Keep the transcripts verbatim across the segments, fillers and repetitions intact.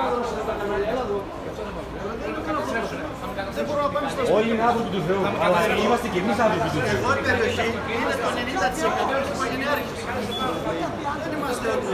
Όλοι είναι άνθρωποι του Θεού, αλλά είμαστε και εμείς άνθρωποι του Θεού. Εγώ η περιοχή είναι το ενενήντα τοις εκατό της οικογενειάρχης. Δεν είμαστε όλοι.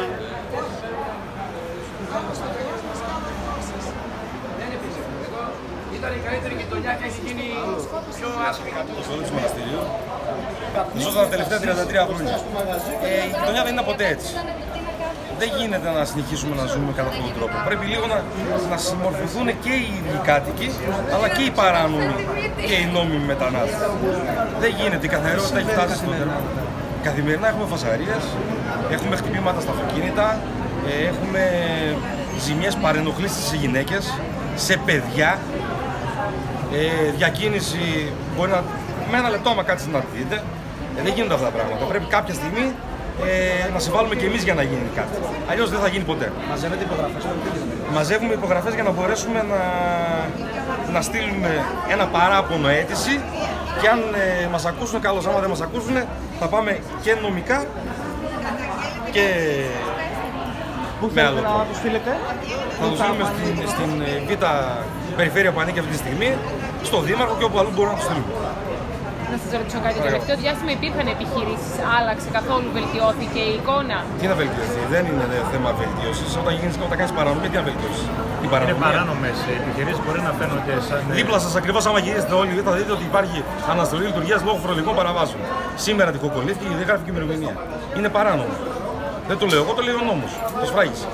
Ήταν η καλύτερη γειτονιά και έχει γίνει πιο άσχημη. Το σχολείο του μοναστηρίου ζω τα τελευταία τριάντα τρία χρόνια. Ε, η γειτονιά δεν είναι ποτέ έτσι. Δεν γίνεται να συνεχίσουμε να ζούμε κατά αυτόν τον τρόπο. Πρέπει λίγο να, να συμμορφωθούν και οι ίδιοι κάτοικοι, αλλά και οι παράνομοι και οι νόμιμοι μετανάστες. Δεν γίνεται, η καθαριότητα έχει φτάσει στο τέρμα. Καθημερινά έχουμε φασαρίες, έχουμε χτυπήματα στα αυτοκίνητα, έχουμε ζημιές, παρενοχλήσεις σε γυναίκες, σε παιδιά. Ε, διακίνηση μπορεί να. Με ένα λεπτό, άμα κάτσετε να τη δείτε, ε, δεν γίνονται αυτά τα πράγματα. Πρέπει κάποια στιγμή ε, να συμβάλλουμε και εμείς για να γίνει κάτι. Αλλιώς δεν θα γίνει ποτέ. Μαζεύετε υπογραφές. Μαζεύουμε υπογραφές για να μπορέσουμε να, να στείλουμε ένα παράπονο αίτηση και αν ε, μας ακούσουν, καλώς. Άμα δεν μας ακούσουν, θα πάμε και νομικά και. Πού θέλετε να τους στείλετε? Θα τους στείλουμε στην, στην Β' περιφέρεια που ανήκει αυτή τη στιγμή, στο Δήμαρχο και όπου αλλού μπορούμε να τους στείλουμε. Να σας ρωτήσω κάτι, το τελευταίο διάστημα υπήρχαν επιχειρήσεις, άλλαξε καθόλου, βελτιώθηκε η εικόνα? Τι να βελτιωθεί, δεν είναι θέμα βελτίωσης. Όταν, όταν κάνεις παρανομία, τι να βελτιώσεις? Είναι παράνομες επιχειρήσεις, μπορεί να φαίνονται σαν. Δίπλα σας ακριβώς, άμα γυρίσετε όλοι, θα δείτε ότι υπάρχει αναστολή λειτουργίας λόγω φορολογικών παραβάσεων. Σήμερα τυχοκολλήθηκε η γράφει και ημερομηνία. Είναι παράνομο. Δεν το λέω εγώ, το λέει ο νόμος. Το σφράγισε.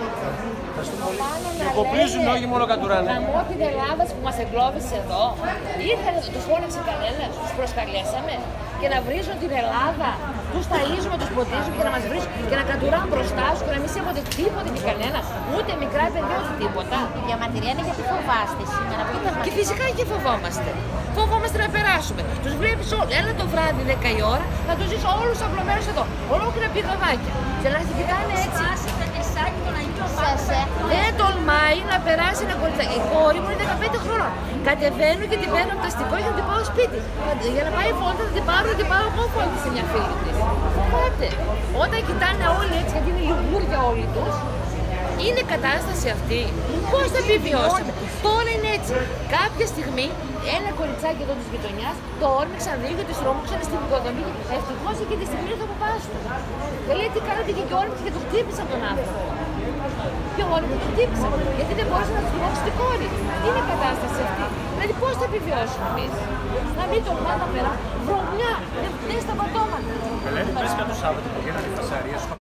Και κοπρίζουν, όχι μόνο κατουράνε. Γαμώ την Ελλάδα που μας εγκλώβησε εδώ. Ήρθανε, τους φώναξε κανένας, τους προσκαλέσαμε και να βρίζουν την Ελλάδα. Τους ταΐζουμε, τους ποτίζουμε και να μας βρίζουν και να κατουράνε μπροστά σου και να μην σέβονται τίποτε και κανένα. Ούτε μικρά παιδιά, ούτε τίποτα. Η διαμαρτυρία είναι γιατί φοβάστε σήμερα. Και φυσικά και φοβόμαστε. Φοβόμαστε να περάσουμε. Τους βλέπεις όλους. Έλα το βράδυ δέκα η ώρα, θα τους ζεις όλους απλωμένους εδώ. Ολόκληρα πηδαδάκια. Και να κοιτάνε έτσι. Δεν τολμάει να περάσει ένα κοριτσάκι. Η κόρη μου είναι δεκαπέντε χρόνων. Κατεβαίνω και την παίρνω από το αστικό και θα την πάω σπίτι. Για να πάει φόντα θα την πάρω, θα την πάω εγώ φόντα σε μια φίλη της. Φοβάται. Όταν κοιτάνε όλοι έτσι, γιατί είναι λιγούρια όλοι τους, είναι κατάσταση αυτή. Πώς θα επιβιώσουμε? Τώρα είναι έτσι. Κάποια στιγμή ένα κοριτσάκι εδώ της γειτονιάς το όρμηξαν δύο και το στρώμωξαν στην οικοδομή. Ευτυχώς εκεί τη στιγμή ήρθε ο παπάς του. Και λέει τι κάνατε και και όρμηξε και το χτύπησαν τον άνθρωπο. Και όλοι μου το χτύπησαν. Γιατί δεν μπορούσε να του δώσει την κόρη. Είναι η κατάσταση αυτή. Δηλαδή πώς θα επιβιώσουμε εμείς? Να μην τολμάμε να περάσουμε. Βρωμιά, δεν στα πατώματα. Ελένη, πες για το Σάββατο που γίνανε οι φασαρίες.